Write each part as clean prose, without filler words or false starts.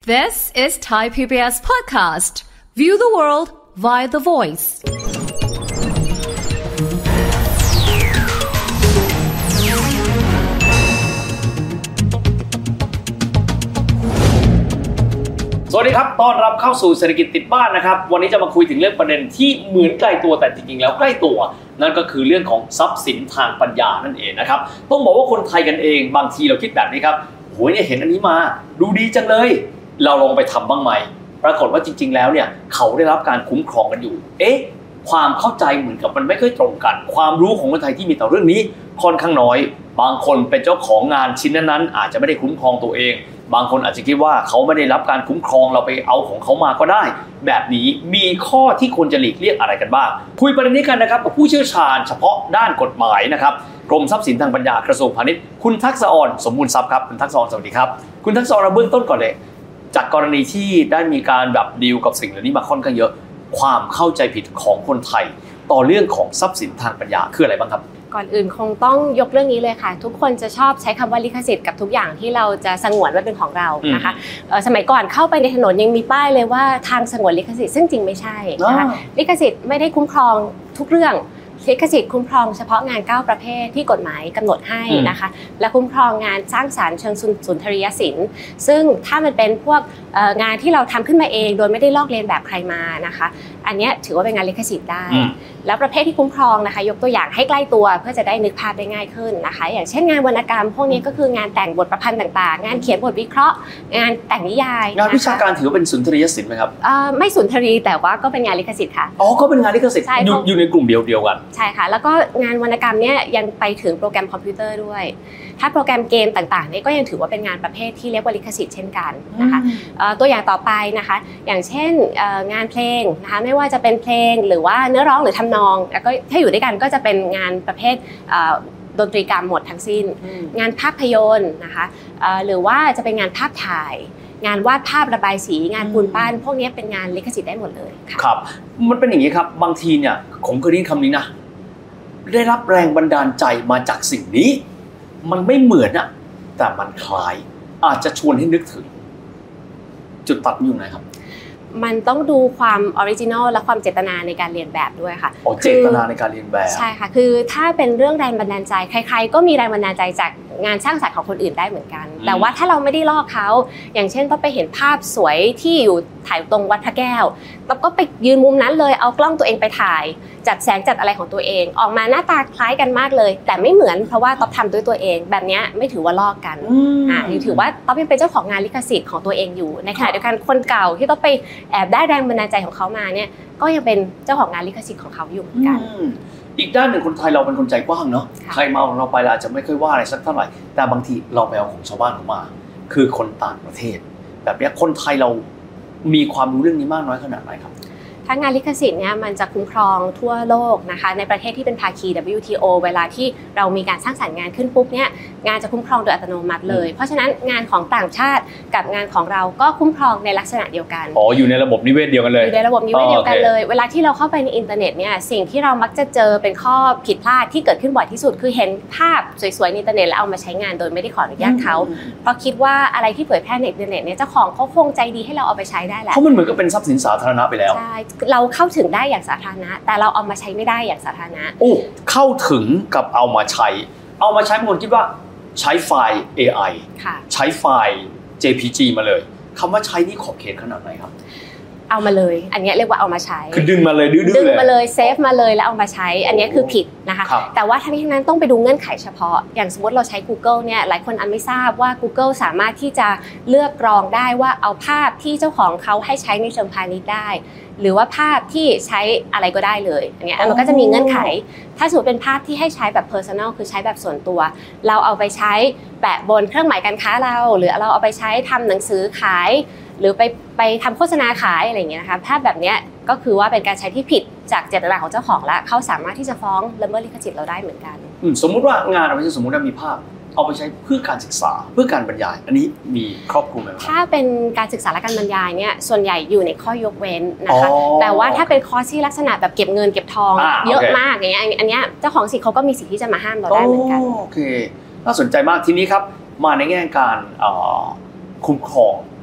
This is Thai PBS podcast. View the world via the voice. สวัสดีครับต้อนรับเข้าสู่เศรษฐกิจติดบ้านนะครับวันนี้จะมาคุยถึงเรื่องประเด็นที่เหมือนใกล้ตัวแต่จริงๆแล้วใกล้ตัวนั่นก็คือเรื่องของทรัพย์สินทางปัญญานั่นเองนะครับต้องบอกว่าคนไทยกันเองบางทีเราคิดแบบนี้ครับโหยเนี่ยเห็นอันนี้มาดูดีจังเลยเราลองไปทำบ้างไหมปรากฏว่าจริงๆแล้วเนี่ยเขาได้รับการคุ้มครองกันอยู่ความเข้าใจเหมือนกับมันไม่ค่อยตรงกันความรู้ของคนไทยที่มีต่อเรื่องนี้ค่อนข้างน้อยบางคนเป็นเจ้าของงานชิ้นนั้นๆอาจจะไม่ได้คุ้มครองตัวเองบางคนอาจจะคิดว่าเขาไม่ได้รับการคุ้มครองเราไปเอาของเขามาก็ได้แบบนี้มีข้อที่ควรจะหลีกเลี่ยงอะไรกันบ้างคุยประเด็นนี้กันนะครับกับผู้เชี่ยวชาญเฉพาะด้านกฎหมายนะครับกรมทรัพย์สินทางปัญญากระทรวงพาณิชย์คุณทักษรสมบูรณ์ทรัพย์ครับคุณทักษรสวัสดีครับคุณทักษรเราเบื้องต้นก่อนเลยจากกรณีที่ได้มีการแบบดีลกับสิ่งเหล่านี้มาค่อนข้างเยอะความเข้าใจผิดของคนไทยต่อเรื่องของทรัพย์สินทางปัญญาคืออะไรบ้างครับก่อนอื่นคงต้องยกเรื่องนี้เลยค่ะทุกคนจะชอบใช้คำว่าลิขสิทธิ์กับทุกอย่างที่เราจะสงวนไว้เป็นของเรานะคะสมัยก่อนเข้าไปในถนนยังมีป้ายเลยว่าทางสงวนลิขสิทธิ์ซึ่งจริงไม่ใช่นะคะลิขสิทธิ์ไม่ได้คุ้มครองทุกเรื่องลิขสิทธิ์คุ้มครองเฉพาะงาน9ประเภทที่กฎหมายกำหนดให้นะคะและคุ้มครองงานสร้างสรรค์เชิงสุนทรียศิลป์ซึ่งถ้ามันเป็นพวกงานที่เราทำขึ้นมาเองโดยไม่ได้ลอกเลียนแบบใครมานะคะอันนี้ถือว่าเป็นงานลิขสิทธิ์ได้แล้วประเภทที่คุ้มครองนะคะยกตัวอย่างให้ใกล้ตัวเพื่อจะได้นึกภาพได้ง่ายขึ้นนะคะอย่างเช่นงานวรรณกรรมพวกนี้ก็คืองานแต่งบทประพันธ์ต่างๆงานเขียนบทวิเคราะห์งานแต่งนิยายงานวิชาการถือว่าเป็นสุนทรียศิลป์ไหมครับไม่สุนทรีแต่ว่าก็เป็นงานลิขสิทธิ์ค่ะก็เป็นงานลิขสิทธิ์อยู่ในกลุ่มเดียวกันใช่ค่ะแล้วก็งานวรรณกรรมเนี่ยยังไปถึงโปรแกรมคอมพิวเตอร์ด้วยถ้าโปรแกรมเกมต่างๆนี่ก็ยังถือว่าเป็นงานประเภทที่เรียกว่าลิขสิทธิ์เช่นกันนะคะตัวอย่างต่อไปนะคะอย่างเช่นงานเพลงนะคะไม่ว่าจะเป็นเพลงหรือว่าเนื้อร้องหรือทำนองแล้วก็ถ้าอยู่ด้วยกันก็จะเป็นงานประเภทดนตรีกรรมหมดทั้งสิ้นงานภาพยนตร์นะคะหรือว่าจะเป็นงานภาพถ่ายงานวาดภาพระบายสีงานปูนปั้นพวกนี้เป็นงานลิขสิทธิ์ได้หมดเลยครับมันเป็นอย่างนี้ครับบางทีเนี่ยผมเคยได้ยินคำนี้นะได้รับแรงบันดาลใจมาจากสิ่งนี้มันไม่เหมือนอะแต่มันคล้ายอาจจะชวนให้นึกถึงจุดตัดอยู่ไหนครับมันต้องดูความออริจินอลและความเจตนาในการเรียนแบบด้วยค่ะเจตนาในการเรียนแบบใช่ค่ะคือถ้าเป็นเรื่องแรงบันดาลใจใครๆก็มีแรงบันดาลใจจากงานสร้างสรรค์ของคนอื่นได้เหมือนกันแต่ว่าถ้าเราไม่ได้ลอกเขาอย่างเช่นต้องไปเห็นภาพสวยที่อยู่ถ่ายตรงวัดพระแก้วแล้วก็ไปยืนมุมนั้นเลยเอากล้องตัวเองไปถ่ายจัดแสงจัดอะไรของตัวเองออกมาหน้าตาคล้ายกันมากเลยแต่ไม่เหมือนเพราะว่าต๊อบทำด้วยตัวเองแบบนี้ไม่ถือว่าลอกกันถือว่าต๊อบยังเป็นเจ้าของงานลิขสิทธิ์ของตัวเองอยู่ในขณะเดียวกันคนเก่าที่ต้องไปแอบได้แรงบันดาลใจของเขามาเนี่ยก็ยังเป็นเจ้าของงานลิขสิทธิ์ของเขาอยู่เหมือนกันอีกด้านหนึ่งคนไทยเราเป็นคนใจกว้างเนาะใครมาของเราไปเราอาจจะไม่ค่อยว่าอะไรสักเท่าไหร่แต่บางทีเราไปเอาของชาวบ้านเขามาคือคนต่างประเทศแบบนี้คนไทยเรามีความรู้เรื่องนี้มากน้อยขนาดไหนครับถ้างานลิขสิทธิ์เนี่ยมันจะคุ้มครองทั่วโลกนะคะในประเทศที่เป็นภาคี WTO เวลาที่เรามีการสร้างสรรค์งานขึ้นปุ๊บเนี่ยงานจะคุ้มครองโดยอัตโนมัติเลยเพราะฉะนั้นงานของต่างชาติกับงานของเราก็คุ้มครองในลักษณะเดียวกันอยู่ในระบบนิเวศเดียวกันเลยอยู่ในระบบนิเวศเดียวกันเลยเวลาที่เราเข้าไปในอินเทอร์เน็ตเนี่ยสิ่งที่เรามักจะเจอเป็นข้อผิดพลาดที่เกิดขึ้นบ่อยที่สุดคือเห็นภาพสวยๆในอินเทอร์เน็ตแล้วเอามาใช้งานโดยไม่ได้ขออนุญาตเขาเพราะคิดว่าอะไรที่เผยแพร่ในอินเทอร์เน็ตเนี่ยเจ้าของเขาคงใจดีให้เราเอาไปใช้ได้แหละเพราะมันเหมือนกับเป็นทรัพย์สินสาธารณะไปแล้วใช่เราเข้าถึงได้อย่างสาธารณะแต่เราเอามาใช้ไม่ได้อย่างสาธารณะเข้าถึงกับเอามาใช้บางคนคิดว่าใช้ไฟล์ AI ใช้ไฟล์ JPG มาเลยคำว่าใช้นี่ขอบเขตขนาดไหนครับเอามาเลยอันนี้เรียกว่าเอามาใช้คือดึงมาเลยดื้อๆเลยดึงมาเลยเซฟมาเลยแล้วเอามาใช้อันนี้คือผิดนะคะแต่ว่าทั้งนี้ทั้งนั้นต้องไปดูเงื่อนไขเฉพาะอย่างสมมติเราใช้ Google เนี่ยหลายคนไม่ทราบว่า Google สามารถที่จะเลือกกรองได้ว่าเอาภาพที่เจ้าของเขาให้ใช้ในเชิงพาณิชย์ได้หรือว่าภาพที่ใช้อะไรก็ได้เลยอันนี้มันก็จะมีเงื่อนไขถ้าสมมติเป็นภาพที่ให้ใช้แบบ personal คือใช้แบบส่วนตัวเราเอาไปใช้แปะบนเครื่องหมายการค้าเราหรือเราเอาไปใช้ทำหนังสือขายหรือไปทำโฆษณาขายอะไรอย่างเงี้ยนะคะภาพแบบนี้ก็คือว่าเป็นการใช้ที่ผิดจากเจตนาของเจ้าของแล้วเขาสามารถที่จะฟ้องละเมิดลิขสิทธิ์เราได้เหมือนกันสมมุติว่างานเราไม่ใช่สมมุติว่ามีภาพเอาไปใช้เพื่อการศึกษาเพื่อการบรรยายอันนี้มีครอบคลุมไหมครับถ้าเป็นการศึกษาและการบรรยายเนี่ยส่วนใหญ่อยู่ในข้อยกเว้นนะคะแต่ว่าถ้าเป็นคอร์สที่ลักษณะแบบเก็บเงินเก็บทองเยอะมากอย่างเงี้ยอันเนี้ยเจ้าของสิทธิ์เขาก็มีสิทธิ์ที่จะมาห้ามเราได้เหมือนกันโอเคน่าสนใจมากทีนี้ครับมาในแง่การคุ้มครอง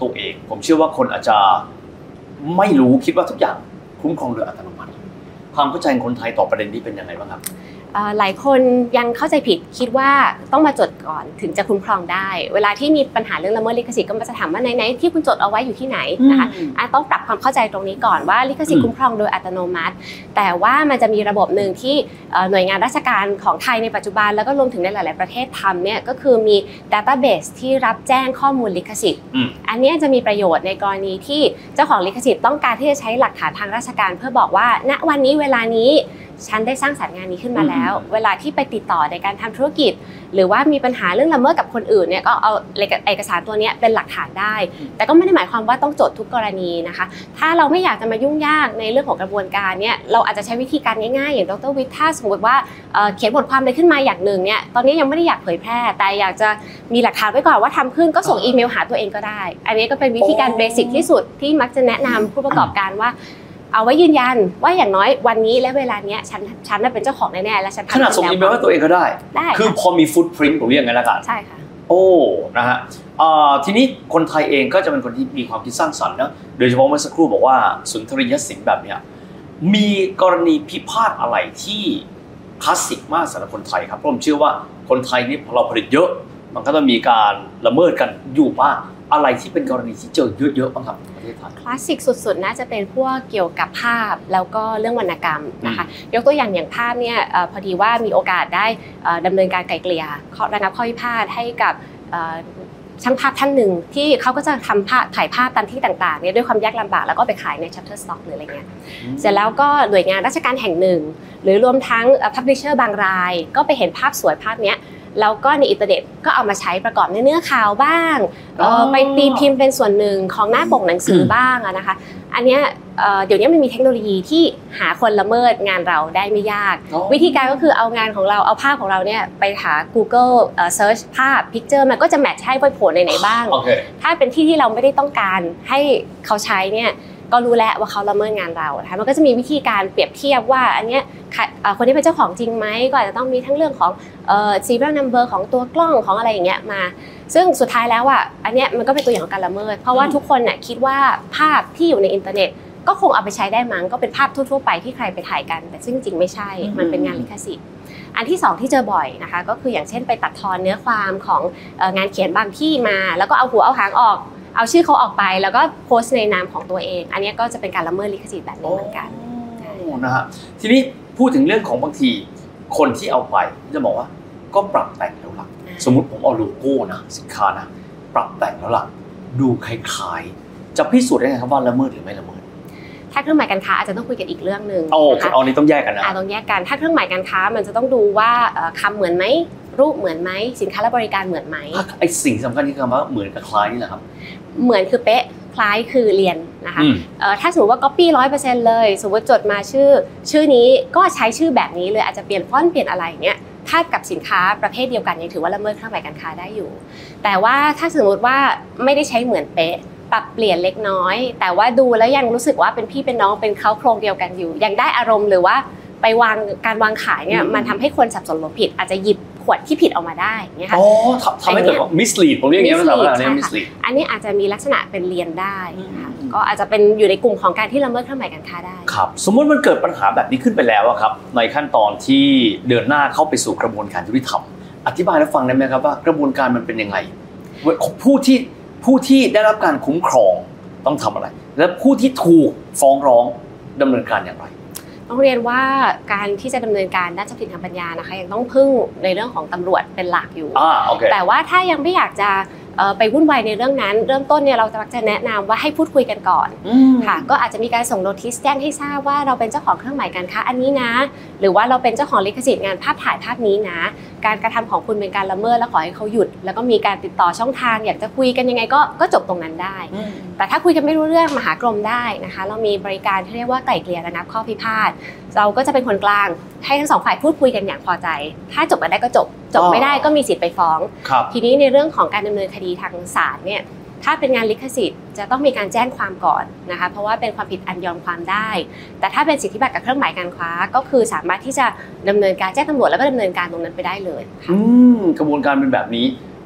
ตัวเองผมเชื่อว่าคนอาจจะไม่รู้คิดว่าทุกอย่างคุ้มครองโดยอัตโนมัติความเข้าใจของคนไทยต่อประเด็นนี้เป็นยังไงบ้างครับหลายคนยังเข้าใจผิดคิดว่าต้องมาจดก่อนถึงจะคุ้มครองได้เวลาที่มีปัญหาเรื่องละเมิดลิขสิทธิ์ก็จะถามว่าไหนๆที่คุณจดเอาไว้อยู่ที่ไหนนะคะต้องปรับความเข้าใจตรงนี้ก่อนว่าลิขสิทธิ์คุ้มครองโดยอัตโนมัติแต่ว่ามันจะมีระบบหนึ่งที่หน่วยงานราชการของไทยในปัจจุบันแล้วก็รวมถึงในหลายๆประเทศทำเนี่ยก็คือมี database ที่รับแจ้งข้อมูลลิขสิทธิ์อันนี้จะมีประโยชน์ในกรณีที่เจ้าของลิขสิทธิ์ต้องการที่จะใช้หลักฐานทางราชการเพื่อบอกว่าณวันนี้เวลานี้ฉันได้สร้างสรรค์งานนี้ขึ้นมาแล้วเวลาที่ไปติดต่อในการทำธุรกิจหรือว่ามีปัญหาเรื่องละเมิดกับคนอื่นเนี่ยก็เอาเอกสารตัวนี้เป็นหลักฐานได้แต่ก็ไม่ได้หมายความว่าต้องจดทุกกรณีนะคะถ้าเราไม่อยากจะมายุ่งยากในเรื่องของกระบวนการเนี่ยเราอาจจะใช้วิธีการง่ายๆอย่างดร.วิทย์ถ้าสมมติว่าเขียนบทความอะไรขึ้นมาอย่างหนึ่งเนี่ยตอนนี้ยังไม่ได้อยากเผยแพร่แต่อยากจะมีหลักฐานไว้ก่อนว่าทำขึ้นก็ส่งอีเมลหาตัวเองก็ได้อันนี้ก็เป็นวิธีการเบสิกที่สุดที่มักจะแนะนำผู้ประกอบการว่าเอาไว้ยืนยันว่าอย่างน้อยวันนี้และเวลาเนี้ยฉันน่ะเป็นเจ้าของแน่ๆและฉันทำขนาดส่งอีเมลให้ตัวเองก็ได้คือพอมีฟุตพริ้นท์ผมเรียกงั้นแล้วกันใช่ค่ะโอ้นะฮะทีนี้คนไทยเองก็จะเป็นคนที่มีความคิดสร้างสรรค์นะโดยเฉพาะเมื่อสักครู่บอกว่าสุนทรียศิลป์แบบเนี้ยมีกรณีพิพาทอะไรที่คลาสสิกมากสำหรับคนไทยครับเพราะผมเชื่อว่าคนไทยนี่เราผลิตเยอะมันก็ต้องมีการละเมิดกันอยู่บ้างอะไรที่เป็นกรณีที่เจอเยอะๆบ้างครับประเทศไทยคลาสสิกสุดๆน่าจะเป็นพวกเกี่ยวกับภาพแล้วก็เรื่องวรรณกรรมนะคะยกตัวอย่างภาพเนี่ยพอดีว่ามีโอกาสได้ดำเนินการไกล่เกลี่ยระงับข้อพิพาทให้กับช่างภาพท่านหนึ่งที่เขาก็จะทำภาพถ่ายภาพตามที่ต่างๆเนี่ยด้วยความยากลำบากแล้วก็ไปขายใน Shutterstock หรืออะไรเงี้ยเสร็จแล้วก็หน่วยงานราชการแห่งหนึ่งหรือรวมทั้ง Publisher บางรายก็ไปเห็นภาพสวยภาพเนี้ยแล้วก็ในอินเทอร์เน็ตก็เอามาใช้ประกอบในเนื้อข่าวบ้างไปตีพิมพ์เป็นส่วนหนึ่งของหน้าปกหนังสือบ้างนะคะอันเนี้ยเดี๋ยวนี้มันมีเทคโนโลยีที่หาคนละเมิดงานเราได้ไม่ยากวิธีการก็คือเอางานของเราเอาภาพของเราเนี่ยไปหา Google Search ภาพ Picture มันก็จะแมทช์ให้โผล่ในไหนบ้างถ้าเป็นที่ที่เราไม่ได้ต้องการให้เขาใช้เนี่ยก็รู้แล้วว่าเขาละเมิดงานเรานะคะมันก็จะมีวิธีการเปรียบเทียบว่าอันเนี้ยคนที่เป็นเจ้าของจริงไหมก็อาจจะต้องมีทั้งเรื่องของserial number ของตัวกล้องของอะไรอย่างเงี้ยมาซึ่งสุดท้ายแล้วอ่ะอันเนี้ยมันก็เป็นตัวอย่างของการละเมิดเพราะว่าทุกคนน่ะคิดว่าภาพที่อยู่ในอินเทอร์เน็ตก็คงเอาไปใช้ได้มั้งก็เป็นภาพทั่วๆไปที่ใครไปถ่ายกันแต่ซึ่งจริงไม่ใช่มันเป็นงานลิขสิทธิ์อันที่2ที่เจอบ่อยนะคะก็คืออย่างเช่นไปตัดทอนเนื้อความของงานเขียนบางที่มาแล้วก็เอาหัวเอาหางออกเอาชื่อเขาออกไปแล้วก็โพสต์ในนามของตัวเองอันนี้ก็จะเป็นการละเมิดลิขสิทธิ์แบบนี้เหมือนกันนะฮะทีนี้พูดถึงเรื่องของบางทีคนที่เอาไปจะบอกว่าก็ปรับแต่งแล้วล่ะสมมุติผมเอาโลโก้นะสินค้านะปรับแต่งแล้วล่ะดูคล้ายๆจะพิสูจน์ได้ไงครับว่าละเมิดหรือไม่ละเมิดถ้าเครื่องหมายการค้าอาจจะต้องคุยกันอีกเรื่องนึงนะคะเอานี้ต้องแยกกันนะต้องแยกกันถ้าเครื่องหมายการค้ามันจะต้องดูว่าคำเหมือนไหมรูปเหมือนไหมสินค้าและบริการเหมือนไหมไอ้สิ่งสำคัญที่คำว่าเหมือนกับคล้ายนี่แหละครับเหมือนคือเป๊ะคล้ายคือเรียนนะคะถ้าสมมติว่า copy 100% เลยสมมติจดมาชื่อนี้ก็ใช้ชื่อแบบนี้เลยอาจจะเปลี่ยนฟอนต์เปลี่ยนอะไรเงี้ยถ้ากับสินค้าประเภทเดียวกันยังถือว่าละเมิดเครื่องหมายการค้าได้อยู่แต่ว่าถ้าสมมติว่าไม่ได้ใช้เหมือนเป๊ะปรับเปลี่ยนเล็กน้อยแต่ว่าดูแล้วยังรู้สึกว่าเป็นพี่เป็นน้องเป็นเขาโครงเดียวกันอยู่ยังได้อารมณ์หรือว่าไปการวางขายเนี่ยมันทำให้คนสับสนหรือผิดอาจจะหยิบขวดที่ผิดออกมาได้เนี่ยค่ะทำให้เกิด mislead ผมเรียกอย่างนี้ภาษาอังกฤษ mislead อันนี้อาจจะมีลักษณะเป็นเรียนได้ค่ะก็อาจจะเป็นอยู่ในกลุ่มของการที่ละเมิดเครื่องหมายการค้าได้ครับสมมติมันเกิดปัญหาแบบนี้ขึ้นไปแล้วครับในขั้นตอนที่เดินหน้าเข้าไปสู่กระบวนการยุติธรรมอธิบายให้ฟังได้ไหมครับว่ากระบวนการมันเป็นยังไงผู้ที่ได้รับการคุ้มครองต้องทำอะไรและผู้ที่ถูกฟ้องร้องดำเนินการอย่างไรต้องเรียนว่าการที่จะดำเนินการด้านทรัพย์สินทางปัญญานะคะยังต้องพึ่งในเรื่องของตำรวจเป็นหลักอยู่แต่ว่าถ้ายังไม่อยากจะไปวุ่นวายในเรื่องนั้นเริ่มต้นเนี่ยเราจะมักจะแนะนำว่าให้พูดคุยกันก่อนค่ะก็อาจจะมีการส่งโน้ติสแจ้งให้ทราบว่าเราเป็นเจ้าของเครื่องหมายการค้าอันนี้นะหรือว่าเราเป็นเจ้าของลิขสิทธิ์งานภาพถ่ายภาพนี้นะการกระทำของคุณเป็นการละเมิดและขอให้เขาหยุดแล้วก็มีการติดต่อช่องทางอยากจะคุยกันยังไงก็จบตรงนั้นได้แต่ถ้าคุยกันไม่รู้เรื่องมาหากรมได้นะคะเรามีบริการที่เรียกว่าไกล่เกลี่ยระงับข้อพิพาทเราก็จะเป็นคนกลางให้ทั้งสองฝ่ายพูดคุยกันอย่างพอใจถ้าจบกันได้ก็จบไม่ได้ก็มีสิทธิ์ไปฟ้องทีนี้ในเรื่องของการดำเนินคดีทางศาลเนี่ยถ้าเป็นงานลิขสิทธิ์จะต้องมีการแจ้งความก่อนนะคะเพราะว่าเป็นความผิดอันยอมความได้แต่ถ้าเป็นสิทธิบัตรกับเครื่องหมายการค้าก็คือสามารถที่จะดำเนินการแจ้งตำรวจแล้วก็ดำเนินการตรงนั้นไปได้เลยกระบวนการเป็นแบบนี้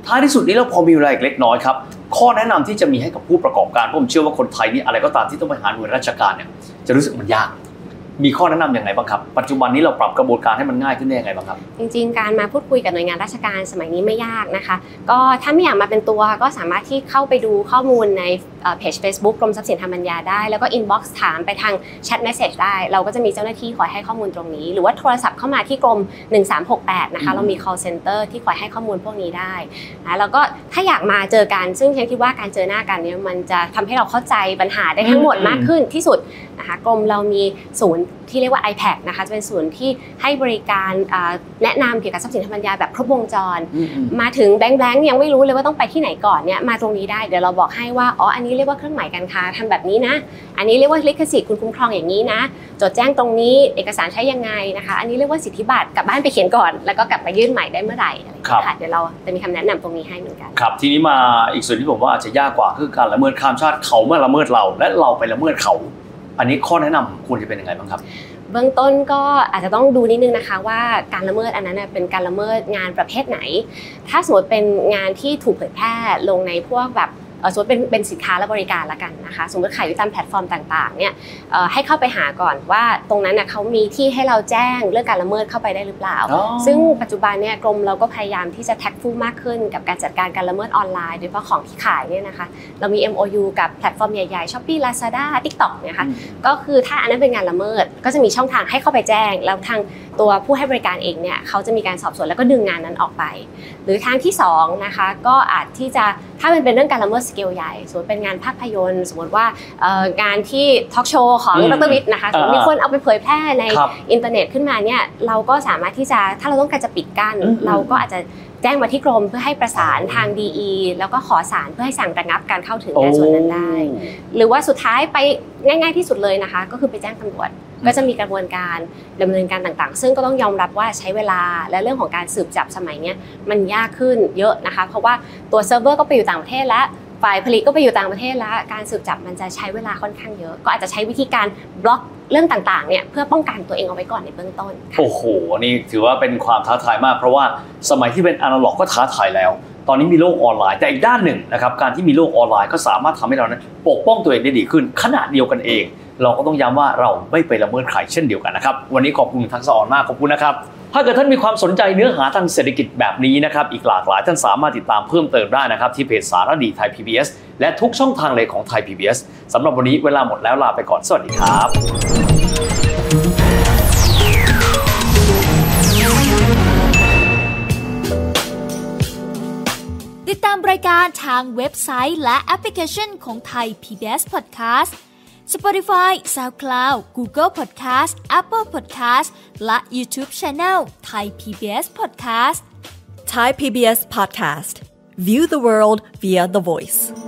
ท้ายที่สุดนี้เราพอมีเวลาอีกเล็กน้อยครับข้อแนะนำที่จะมีให้กับผู้ประกอบการผมเชื่อว่าคนไทยนี่อะไรก็ตามที่ต้องไปหาหน่วยราชการเนี่ยจะรู้สึกมันยากมีข้อแนะนำอย่างไรบ้างครับปัจจุบันนี้เราปรับกระบวนการให้มันง่ายขึ้นได้ยังไงบ้างครับจริงๆการมาพูดคุยกับหน่วยงานราชการสมัยนี้ไม่ยากนะคะก็ถ้าไม่อยากมาเป็นตัวก็สามารถที่เข้าไปดูข้อมูลในเพจ Facebook กรมทรัพย์สินทางปัญญาได้แล้วก็ inbox ถามไปทางแชทเมสเสจได้เราก็จะมีเจ้าหน้าที่คอยให้ข้อมูลตรงนี้หรือว่าโทรศัพท์เข้ามาที่กรม1368นะคะเรามี call center ที่คอยให้ข้อมูลพวกนี้ได้นะแล้วก็ถ้าอยากมาเจอกันซึ่งฉันคิดว่าการเจอหน้ากันเนี่ยมันจะทำให้เราเข้าใจปัญหาได้ทั้งหมดมากขึ้นที่สุดนะคะกรมเรามีศูนย์ที่เรียกว่า iPad นะคะจะเป็นศูนย์ที่ให้บริการแนะนำเกี่ยวกับทรัพย์สินทางปัญญาแบบครบวงจรมาถึงแบงค์ยังไม่รู้เลยว่าต้องไปที่ไหนก่อนเนี่ยมาตรงนี้ได้เดี๋ยวเราบอกให้ว่าอ๋ออันนี้เรียกว่าเครื่องหมายการค้าทำแบบนี้นะอันนี้เรียกว่าลิขสิทธิ์คุณคุ้มครองอย่างนี้นะจดแจ้งตรงนี้เอกสารใช้ยังไงนะคะอันนี้เรียกว่าสิทธิบัตรกลับบ้านไปเขียนก่อนแล้วก็กลับมายื่นใหม่ได้เมื่อไหร่ค่ะเดี๋ยวเราจะมีคำแนะนำตรงนี้ให้เหมือนกันครับทีนี้มาอีกส่วนที่ผมว่าอาจจะยากกว่าคือการละเมิดข้ามชาติเขามาละเมิดเราและเราไปละเมิดเขาอันนี้ข้อแนะนำควรจะเป็นยังไงบ้างครับเบื้องต้นก็อาจจะต้องดูนิดนึงนะคะว่าการละเมิดอันนั้นเป็นการละเมิดงานประเภทไหนถ้าสมมติเป็นงานที่ถูกเผยแพร่ลงในพวกแบบสมมติเป็นสินค้าและบริการละกันนะคะสมมติขายอยู่ตามแพลตฟอร์มต่างๆเนี่ยให้เข้าไปหาก่อนว่าตรงนั้นเขามีที่ให้เราแจ้งเรื่องการละเมิดเข้าไปได้หรือเปล่าซึ่งปัจจุบันเนี่ยกรมเราก็พยายามที่จะแท็กฟูมากขึ้นกับการจัดการการละเมิดออนไลน์โดยเฉพาะของที่ขายเนี่ยนะคะเรามี MOU กับแพลตฟอร์มใหญ่ๆ Shopee Lazada TikTok เนี่ยค่ะก็คือถ้าอันนั้นเป็นงานละเมิดก็จะมีช่องทางให้เข้าไปแจ้งแล้วทางตัวผู้ให้บริการเองเนี่ยเขาจะมีการสอบสวนแล้วก็ดึงงานนั้นออกไปหรือทางที่2นะคะก็อาจที่จะถ้ามันเป็นเรื่องการละเมิดสเกลใหญ่สมมติเป็นงานภาพยนตร์สมมติว่างานที่ทอล์กโชว์ของดร.วิทย์นะคะมีคนเอาไปเผยแพร่ในอินเทอร์เน็ตขึ้นมาเนี่ยเราก็สามารถที่จะถ้าเราต้องการจะปิดกั้นเราก็อาจจะแจ้งมาที่กรมเพื่อให้ประสานทาง DE แล้วก็ขอศาลเพื่อให้สั่งระงับการเข้าถึงในส่วนนั้นได้หรือว่าสุดท้ายไปง่ายๆที่สุดเลยนะคะก็คือไปแจ้งตำรวจก็จะมีกระบวนการดำเนินการต่างๆซึ่งก็ต้องยอมรับว่าใช้เวลาและเรื่องของการสืบจับสมัยนี้มันยากขึ้นเยอะนะคะเพราะว่าตัวเซิร์ฟเวอร์ก็ไปอยู่ต่างประเทศแล้วฝ่ายผลิตก็ไปอยู่ต่างประเทศแล้วการสืบจับมันจะใช้เวลาค่อนข้างเยอะก็อาจจะใช้วิธีการบล็อกเรื่องต่างๆเนี่ยเพื่อป้องกันตัวเองเอาไว้ก่อนในเบื้องต้นโอ้โหนี่ถือว่าเป็นความท้าทายมากเพราะว่าสมัยที่เป็นอนาล็อกก็ท้าทายแล้วตอนนี้มีโลกออนไลน์แต่อีกด้านหนึ่งนะครับการที่มีโลกออนไลน์ก็สามารถทำให้เรานั้นปกป้องตัวเองได้ดีขึ้นขณะเดียวกันเองเราก็ต้องย้ำว่าเราไม่ไปละเมิดใครเช่นเดียวกันนะครับวันนี้ขอบคุณทั้งสองมากขอบคุณนะครับถ้าเกิดท่านมีความสนใจเนื้อหาทางเศรษฐกิจแบบนี้นะครับอีกหลากหลายท่านสามารถติดตามเพิ่มเติมได้นะครับที่เพจสารดีไทย PBS และทุกช่องทางเลยของไทย PBS สำหรับวันนี้เวลาหมดแล้วลาไปก่อนสวัสดีครับติดตามรายการทางเว็บไซต์และแอปพลิเคชันของไทย PBS Podcast Spotify, SoundCloud, Google Podcast, Apple Podcast และ YouTube Channel Thai PBS Podcast Thai PBS Podcast. View the world via the voice.